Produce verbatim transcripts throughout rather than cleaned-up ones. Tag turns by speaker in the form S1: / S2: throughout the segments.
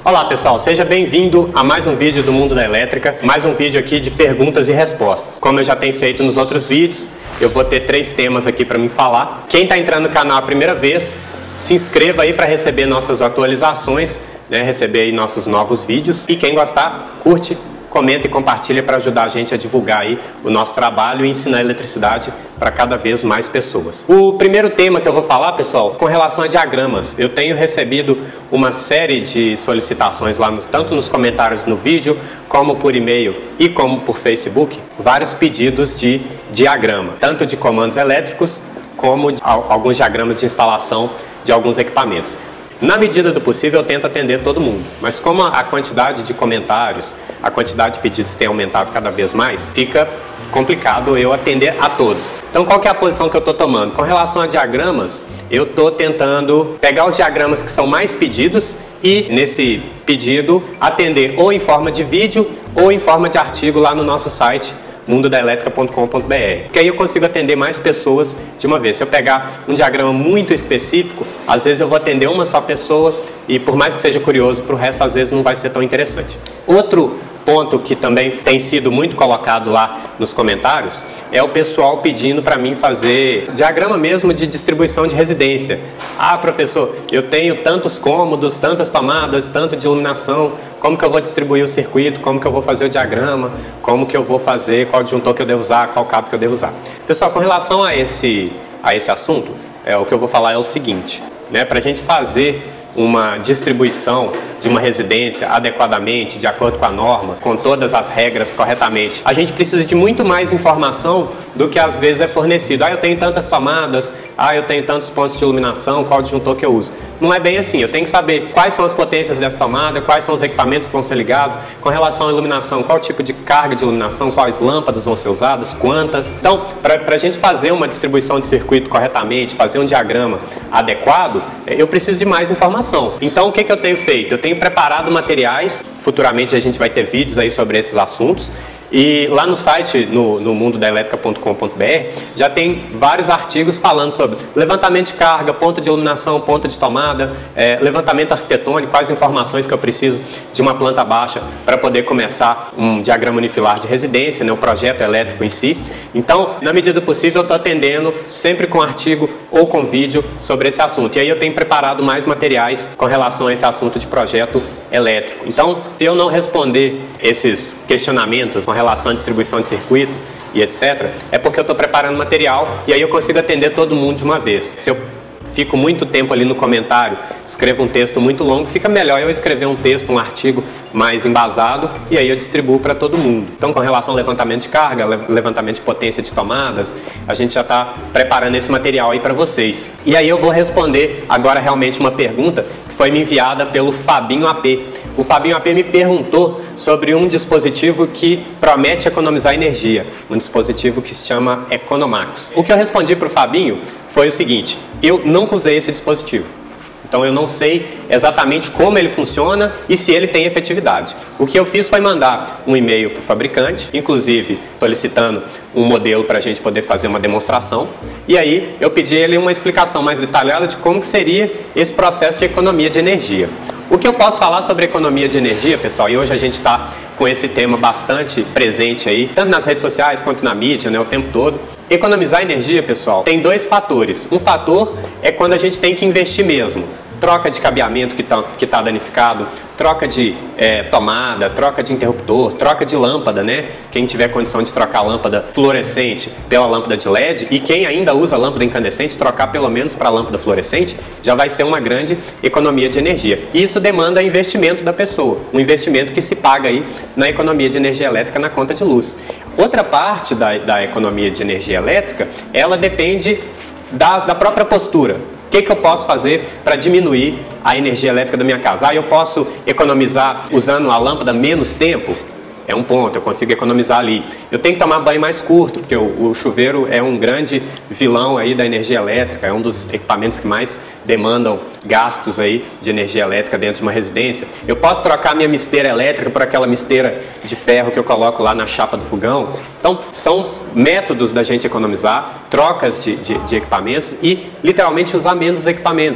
S1: Olá pessoal, seja bem-vindo a mais um vídeo do Mundo da Elétrica, mais um vídeo aqui de perguntas e respostas. Como eu já tenho feito nos outros vídeos, eu vou ter três temas aqui para me falar. Quem está entrando no canal a primeira vez, se inscreva aí para receber nossas atualizações, né, receber aí nossos novos vídeos. E quem gostar, curte, comenta e compartilha para ajudar a gente a divulgar aí o nosso trabalho e ensinar eletricidade para cada vez mais pessoas. O primeiro tema que eu vou falar, pessoal, com relação a diagramas. Eu tenho recebido uma série de solicitações lá, no, tanto nos comentários no vídeo, como por e-mail e como por Facebook, vários pedidos de diagrama, tanto de comandos elétricos como de alguns diagramas de instalação de alguns equipamentos. Na medida do possível eu tento atender todo mundo, mas como a quantidade de comentários, a quantidade de pedidos tem aumentado cada vez mais, fica complicado eu atender a todos. Então qual que é a posição que eu estou tomando? Com relação a diagramas, eu estou tentando pegar os diagramas que são mais pedidos e nesse pedido atender ou em forma de vídeo ou em forma de artigo lá no nosso site mundo da elétrica ponto com ponto br, que aí eu consigo atender mais pessoas de uma vez. Se eu pegar um diagrama muito específico, às vezes eu vou atender uma só pessoa e por mais que seja curioso, para o resto às vezes não vai ser tão interessante. Outro ponto que também tem sido muito colocado lá nos comentários é o pessoal pedindo para mim fazer diagrama mesmo de distribuição de residência. Ah, professor, eu tenho tantos cômodos, tantas tomadas, tanto de iluminação, como que eu vou distribuir o circuito, como que eu vou fazer o diagrama, como que eu vou fazer, qual disjuntor que eu devo usar, qual cabo que eu devo usar. Pessoal, com relação a esse, a esse assunto, é, o que eu vou falar é o seguinte, né, para a gente fazer uma distribuição de uma residência adequadamente, de acordo com a norma, com todas as regras corretamente, a gente precisa de muito mais informação do que às vezes é fornecido. Ah, eu tenho tantas tomadas, ah, eu tenho tantos pontos de iluminação, qual disjuntor que eu uso. Não é bem assim, eu tenho que saber quais são as potências dessa tomada, quais são os equipamentos que vão ser ligados, com relação à iluminação, qual tipo de carga de iluminação, quais lâmpadas vão ser usadas, quantas. Então, para a gente fazer uma distribuição de circuito corretamente, fazer um diagrama adequado, eu preciso de mais informação. Então, o que, que eu tenho feito? Eu tenho preparado materiais, futuramente a gente vai ter vídeos aí sobre esses assuntos, e lá no site, no, no mundo da elétrica ponto com ponto br, já tem vários artigos falando sobre levantamento de carga, ponto de iluminação, ponto de tomada, é, levantamento arquitetônico, quais informações que eu preciso de uma planta baixa para poder começar um diagrama unifilar de residência, né, o projeto elétrico em si. Então, na medida do possível, eu estou atendendo sempre com artigo ou com vídeo sobre esse assunto. E aí eu tenho preparado mais materiais com relação a esse assunto de projeto elétrico. Então, se eu não responder esses questionamentos com relação à distribuição de circuito e etcétera, é porque eu estou preparando material e aí eu consigo atender todo mundo de uma vez. Se eu fico muito tempo ali no comentário, escrevo um texto muito longo, fica melhor eu escrever um texto, um artigo mais embasado e aí eu distribuo para todo mundo. Então, com relação ao levantamento de carga, levantamento de potência de tomadas, a gente já está preparando esse material aí para vocês. E aí eu vou responder agora realmente uma pergunta que foi me enviada pelo Fabinho A P. O Fabinho A P me perguntou sobre um dispositivo que promete economizar energia, um dispositivo que se chama Economax. O que eu respondi para o Fabinho foi o seguinte: eu nunca usei esse dispositivo, então eu não sei exatamente como ele funciona e se ele tem efetividade. O que eu fiz foi mandar um e-mail para o fabricante, inclusive solicitando um modelo para a gente poder fazer uma demonstração, e aí eu pedi ele uma explicação mais detalhada de como que seria esse processo de economia de energia. O que eu posso falar sobre economia de energia, pessoal, e hoje a gente está com esse tema bastante presente aí, tanto nas redes sociais quanto na mídia, né, o tempo todo. Economizar energia, pessoal, tem dois fatores. Um fator é quando a gente tem que investir mesmo. Troca de cabeamento que está que tá danificado, troca de é, tomada, troca de interruptor, troca de lâmpada, né? Quem tiver condição de trocar a lâmpada fluorescente pela lâmpada de L E D e quem ainda usa lâmpada incandescente, trocar pelo menos para a lâmpada fluorescente, já vai ser uma grande economia de energia. E isso demanda investimento da pessoa, um investimento que se paga aí na economia de energia elétrica na conta de luz. Outra parte da, da economia de energia elétrica, ela depende da, da própria postura. O que, que eu posso fazer para diminuir a energia elétrica da minha casa? Ah, eu posso economizar usando a lâmpada menos tempo? É um ponto, eu consigo economizar ali. Eu tenho que tomar banho mais curto, porque o, o chuveiro é um grande vilão aí da energia elétrica, é um dos equipamentos que mais demandam gastos aí de energia elétrica dentro de uma residência. Eu posso trocar minha misteira elétrica por aquela misteira de ferro que eu coloco lá na chapa do fogão. Então, são métodos da gente economizar, trocas de, de, de equipamentos e literalmente usar menos equipamentos.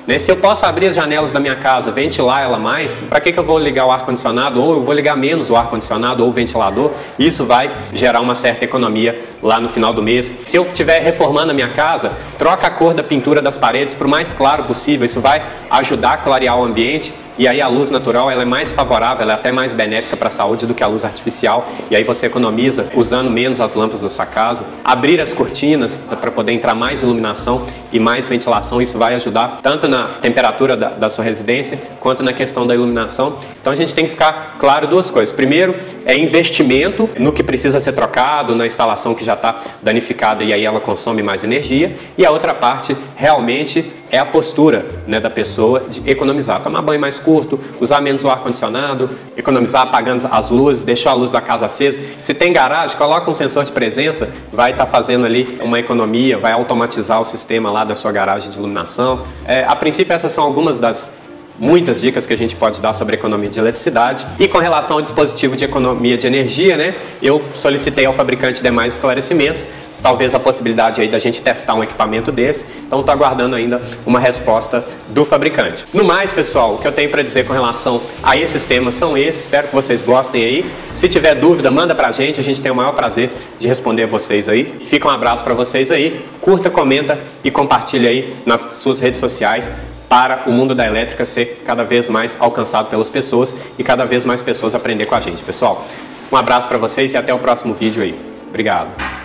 S1: né? Se eu posso abrir as janelas da minha casa, ventilar ela mais, para que que eu vou ligar o ar-condicionado? Ou eu vou ligar menos o ar-condicionado ou o ventilador? Isso vai gerar uma certa economia lá no final do mês. Se eu estiver reformando a minha casa, troca a cor da pintura das paredes para o mais claro possível. Isso vai ajudar a clarear o ambiente. E aí a luz natural ela é mais favorável, ela é até mais benéfica para a saúde do que a luz artificial. E aí você economiza usando menos as lâmpadas da sua casa. Abrir as cortinas para poder entrar mais iluminação e mais ventilação, isso vai ajudar tanto na temperatura da, da sua residência quanto na questão da iluminação. Então a gente tem que ficar claro duas coisas. Primeiro, é investimento no que precisa ser trocado, na instalação que já está danificada e aí ela consome mais energia. E a outra parte realmente é a postura, né, da pessoa de economizar, tomar banho mais curto, usar menos o ar-condicionado, economizar apagando as luzes, deixar a luz da casa acesa. Se tem garagem, coloca um sensor de presença, vai estar tá fazendo ali uma economia, vai automatizar o sistema lá da sua garagem de iluminação. É, a princípio essas são algumas das muitas dicas que a gente pode dar sobre economia de eletricidade. E com relação ao dispositivo de economia de energia, né, eu solicitei ao fabricante demais esclarecimentos, talvez a possibilidade aí da gente testar um equipamento desse, então estou aguardando ainda uma resposta do fabricante. No mais, pessoal, o que eu tenho para dizer com relação a esses temas são esses, espero que vocês gostem aí. Se tiver dúvida, manda pra gente, a gente tem o maior prazer de responder a vocês aí. Fica um abraço para vocês aí, curta, comenta e compartilha aí nas suas redes sociais, para o mundo da elétrica ser cada vez mais alcançado pelas pessoas e cada vez mais pessoas aprender com a gente. Pessoal, um abraço para vocês e até o próximo vídeo aí. Obrigado.